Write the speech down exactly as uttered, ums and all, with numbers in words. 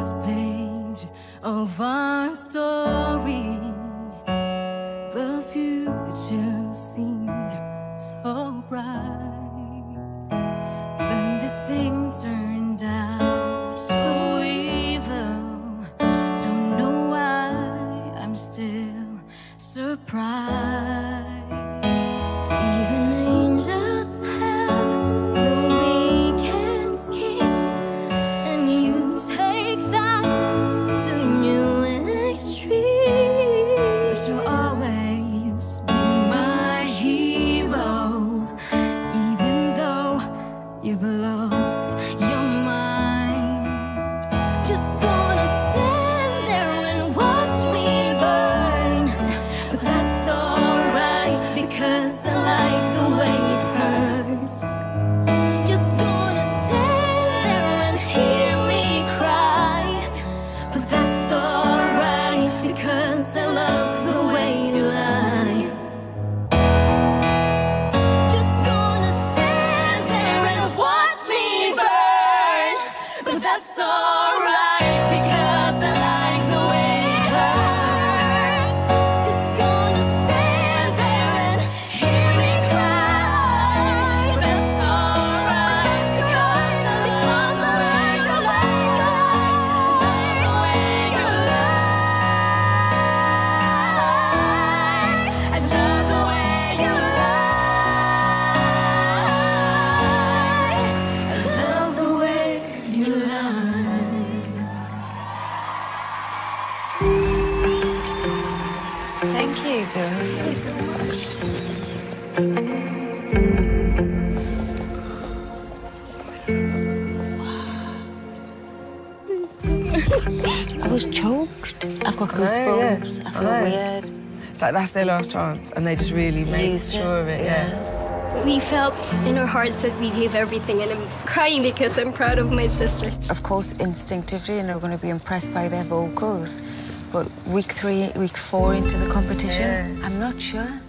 last page of our story. The future seemed so bright. Then this thing turned out so evil. Don't know why I'm still surprised. Even angels have the weekend schemes, and you take that to new extreme. But you'll always be my hero, even though you've lost your mind. Just gonna stand there and watch me burn, but that's alright because I like the way it hurts. Just gonna stand there and hear me cry, but that's alright because I love the way you lie. Just gonna stand there and watch me burn, but that's alright because I like the way it hurts. Just gonna stand there and hear me cry, but that's alright because I because I like the way you lie, the way you lie. I love the way you lie. I love the way you lie. Thank you, girls. Thank you so much. I was choked. I've got goosebumps. I, I feel know. weird. It's like that's their last chance, and they just really made Used it, sure of it. Yeah. We felt in our hearts that we gave everything, and I'm crying because I'm proud of my sisters. Of course, instinctively, and we're going to be impressed by their vocals. But week three, week four into the competition, Yeah. I'm not sure.